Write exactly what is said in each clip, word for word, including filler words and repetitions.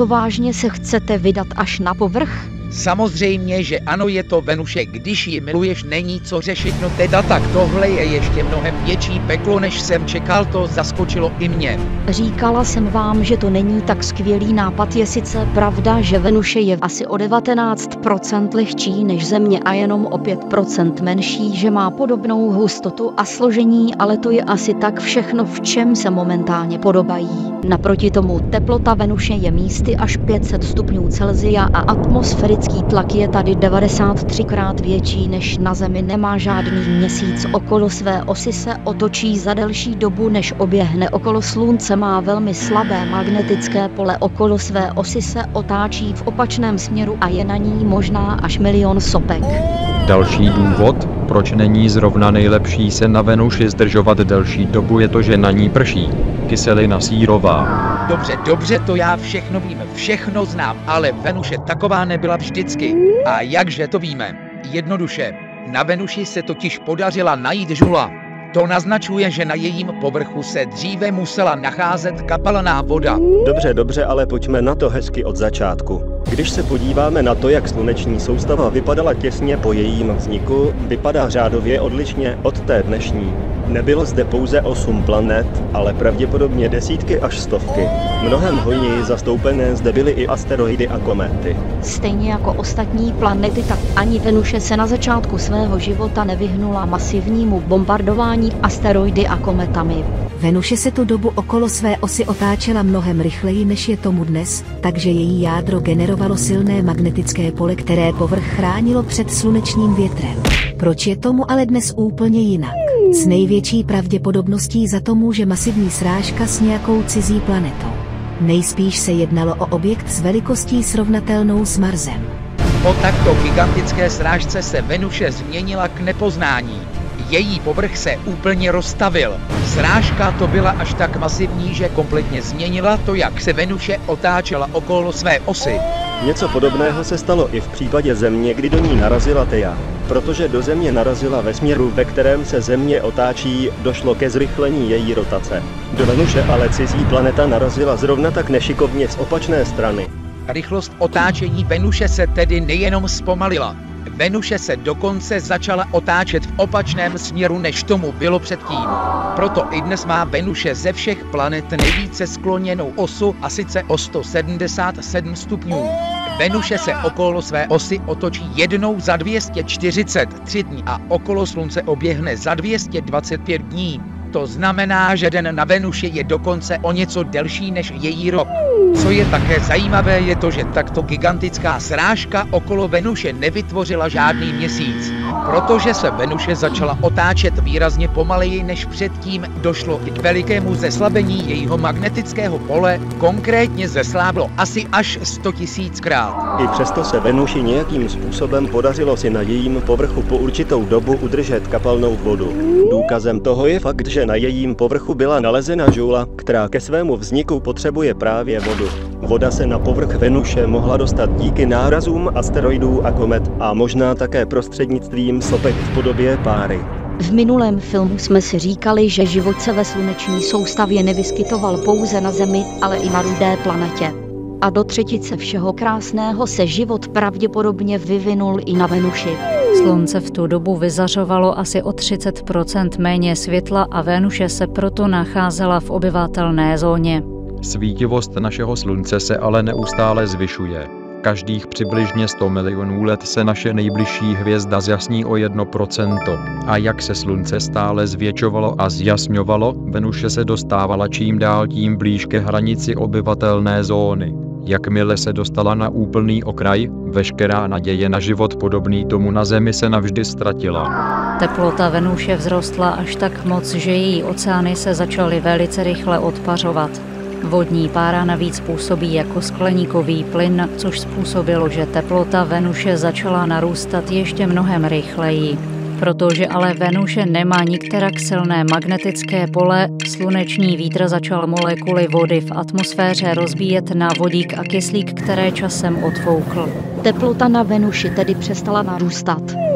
to vážně se chcete vydat až na povrch? Samozřejmě, že ano, je to Venuše, když ji miluješ, není co řešit, no teda tak tohle je ještě mnohem větší peklo, než jsem čekal, to zaskočilo i mě. Říkala jsem vám, že to není tak skvělý nápad, je sice pravda, že Venuše je asi o devatenáct procent lehčí než Země a jenom o pět procent menší, že má podobnou hustotu a složení, ale to je asi tak všechno, v čem se momentálně podobají. Naproti tomu teplota Venuše je místy až pět set stupňů Celsia a atmosférický tlak je tady devadesát tři krát větší než na Zemi, nemá žádný měsíc, okolo své osy se otočí za delší dobu, než oběhne okolo Slunce, má velmi slabé magnetické pole, okolo své osy se otáčí v opačném směru a je na ní možná až milion sopek. Další důvod, proč není zrovna nejlepší se na Venuši zdržovat delší dobu, je to, že na ní prší. Kyselina sírová. Dobře, dobře, to já všechno vím, všechno znám, ale Venuše taková nebyla vždycky. A jakže to víme? Jednoduše, na Venuši se totiž podařila najít žula. To naznačuje, že na jejím povrchu se dříve musela nacházet kapalná voda. Dobře, dobře, ale pojďme na to hezky od začátku. Když se podíváme na to, jak sluneční soustava vypadala těsně po jejím vzniku, vypadá řádově odlišně od té dnešní. Nebylo zde pouze osm planet, ale pravděpodobně desítky až stovky. Mnohem hojněji zastoupené zde byly i asteroidy a kométy. Stejně jako ostatní planety, tak ani Venuše se na začátku svého života nevyhnula masivnímu bombardování asteroidy a kometami. Venuše se tu dobu okolo své osy otáčela mnohem rychleji, než je tomu dnes, takže její jádro generovalo silné magnetické pole, které povrch chránilo před slunečním větrem. Proč je tomu ale dnes úplně jinak? S největší pravděpodobností za to může masivní srážka s nějakou cizí planetou. Nejspíš se jednalo o objekt s velikostí srovnatelnou s Marsem. Po takto gigantické srážce se Venuše změnila k nepoznání. Její povrch se úplně roztavil. Srážka to byla až tak masivní, že kompletně změnila to, jak se Venuše otáčela okolo své osy. Něco podobného se stalo i v případě Země, kdy do ní narazila Theia. Protože do Země narazila ve směru, ve kterém se Země otáčí, došlo ke zrychlení její rotace. Do Venuše ale cizí planeta narazila zrovna tak nešikovně z opačné strany. Rychlost otáčení Venuše se tedy nejenom zpomalila. Venuše se dokonce začala otáčet v opačném směru, než tomu bylo předtím. Proto i dnes má Venuše ze všech planet nejvíce skloněnou osu, a sice o sto sedmdesát sedm stupňů. Venuše se okolo své osy otočí jednou za dvě stě čtyřicet tři dní a okolo Slunce oběhne za dvě stě dvacet pět dní. To znamená, že den na Venuši je dokonce o něco delší než její rok. Co je také zajímavé, je to, že takto gigantická srážka okolo Venuše nevytvořila žádný měsíc. Protože se Venuše začala otáčet výrazně pomaleji než předtím, došlo i k velikému zeslabení jejího magnetického pole, konkrétně zesláblo asi až sto tisíckrát. I přesto se Venuši nějakým způsobem podařilo si na jejím povrchu po určitou dobu udržet kapalnou vodu. Důkazem toho je fakt, že na jejím povrchu byla nalezena žula, která ke svému vzniku potřebuje právě vodu. Voda se na povrch Venuše mohla dostat díky nárazům asteroidů a komet a možná také prostřednictvím sopek v podobě páry. V minulém filmu jsme si říkali, že život se ve sluneční soustavě nevyskytoval pouze na Zemi, ale i na rudé planetě. A do třetice všeho krásného se život pravděpodobně vyvinul i na Venuši. Slunce v tu dobu vyzařovalo asi o třicet procent méně světla a Venuše se proto nacházela v obyvatelné zóně. Svítivost našeho Slunce se ale neustále zvyšuje. Každých přibližně sto milionů let se naše nejbližší hvězda zjasní o jedno procento. A jak se Slunce stále zvětšovalo a zjasňovalo, Venuše se dostávala čím dál tím blíž ke hranici obyvatelné zóny. Jakmile se dostala na úplný okraj, veškerá naděje na život podobný tomu na Zemi se navždy ztratila. Teplota Venuše vzrostla až tak moc, že její oceány se začaly velice rychle odpařovat. Vodní pára navíc působí jako skleníkový plyn, což způsobilo, že teplota Venuše začala narůstat ještě mnohem rychleji. Protože ale Venuše nemá nikterak silné magnetické pole, sluneční vítr začal molekuly vody v atmosféře rozbíjet na vodík a kyslík, které časem odfoukl. Teplota na Venuši tedy přestala narůstat.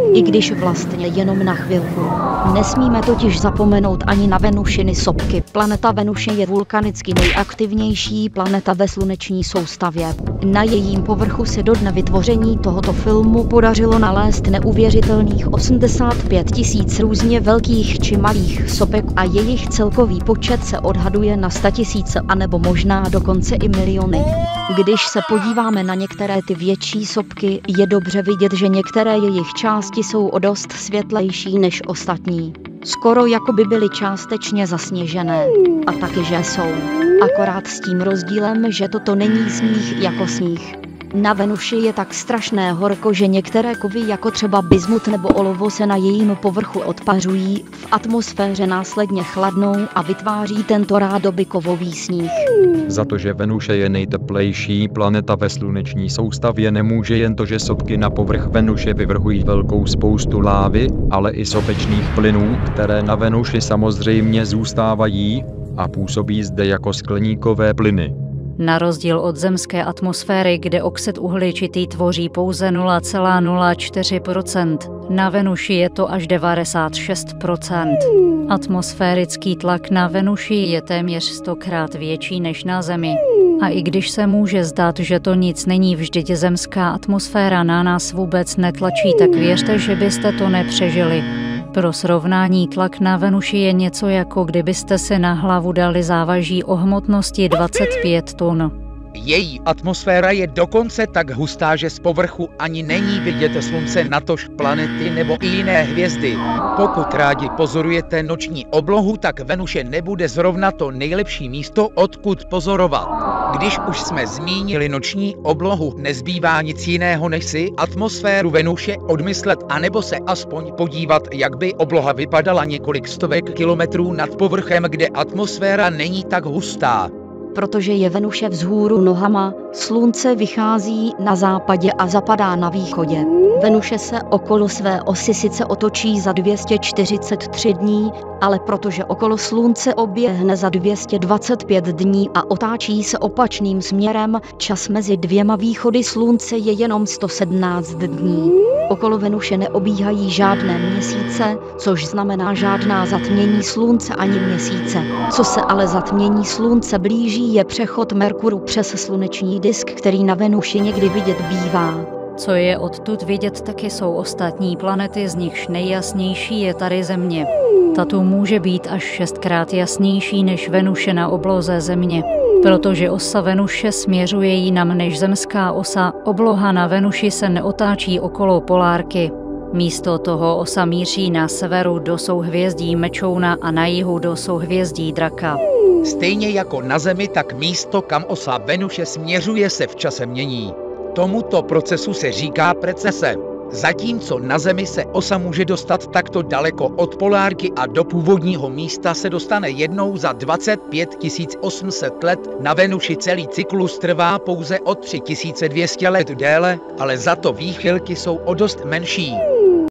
I když vlastně jenom na chvilku. Nesmíme totiž zapomenout ani na Venušiny sopky. Planeta Venuše je vulkanicky nejaktivnější planeta ve sluneční soustavě. Na jejím povrchu se do dne vytvoření tohoto filmu podařilo nalézt neuvěřitelných osmdesát pět tisíc různě velkých či malých sopek a jejich celkový počet se odhaduje na statisíce anebo možná dokonce i miliony. Když se podíváme na některé ty větší sopky, je dobře vidět, že některé jejich části jsou o dost světlejší než ostatní. Skoro jako by byly částečně zasněžené. A taky, že jsou. Akorát s tím rozdílem, že toto není sníh jako sníh. Na Venuši je tak strašné horko, že některé kovy jako třeba bismut nebo olovo se na jejím povrchu odpařují, v atmosféře následně chladnou a vytváří tento rádoby kovový sníh. Za to, že Venuše je nejteplejší planeta ve sluneční soustavě, nemůže jen to, že sopky na povrch Venuše vyvrhují velkou spoustu lávy, ale i sopečných plynů, které na Venuši samozřejmě zůstávají a působí zde jako skleníkové plyny. Na rozdíl od zemské atmosféry, kde oxid uhličitý tvoří pouze nula celá nula čtyři procenta, na Venuši je to až devadesát šest procent. Atmosférický tlak na Venuši je téměř stokrát větší než na Zemi. A i když se může zdát, že to nic není, vždyť zemská atmosféra na nás vůbec netlačí, tak věřte, že byste to nepřežili. Pro srovnání, tlak na Venuši je něco, jako kdybyste si na hlavu dali závaží o hmotnosti dvacet pět tun. Její atmosféra je dokonce tak hustá, že z povrchu ani není vidět slunce, natož planety nebo i jiné hvězdy. Pokud rádi pozorujete noční oblohu, tak Venuše nebude zrovna to nejlepší místo, odkud pozorovat. Když už jsme zmínili noční oblohu, nezbývá nic jiného, než si atmosféru Venuše odmyslet, anebo se aspoň podívat, jak by obloha vypadala několik stovek kilometrů nad povrchem, kde atmosféra není tak hustá. Protože je Venuše vzhůru nohama, slunce vychází na západě a zapadá na východě. Venuše se okolo své osy sice otočí za dvě stě čtyřicet tři dní, ale protože okolo slunce oběhne za dvě stě dvacet pět dní a otáčí se opačným směrem, čas mezi dvěma východy slunce je jenom sto sedmnáct dní. Okolo Venuše neobíhají žádné měsíce, což znamená žádná zatmění slunce ani měsíce. Co se ale zatmění slunce blíží, je přechod Merkuru přes sluneční disk, který na Venuši někdy vidět bývá. Co je odtud vidět, taky jsou ostatní planety, z nichž nejjasnější je tady Země. Tato může být až šestkrát jasnější než Venuše na obloze Země. Protože osa Venuše směřuje jinam než zemská osa, obloha na Venuši se neotáčí okolo polárky. Místo toho osa míří na severu do souhvězdí Mečouna a na jihu do souhvězdí Draka. Stejně jako na Zemi, tak místo, kam osa Venuše směřuje, se v čase mění. Tomuto procesu se říká precese. Zatímco na Zemi se osa může dostat takto daleko od polárky a do původního místa se dostane jednou za dvacet pět tisíc osm set let, na Venuši celý cyklus trvá pouze o tři tisíce dvě stě let déle, ale za to výchylky jsou o dost menší.